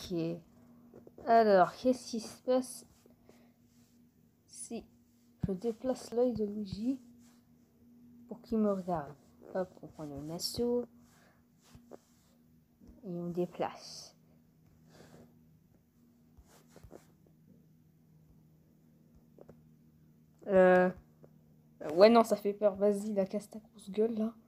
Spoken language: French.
Ok. Alors, qu'est-ce qui se passe si je déplace l'œil de Luigi pour qu'il me regarde? Hop, on prend le lasso et on déplace. Ouais, non, ça fait peur. Vas-y, la casse ta grosse gueule là.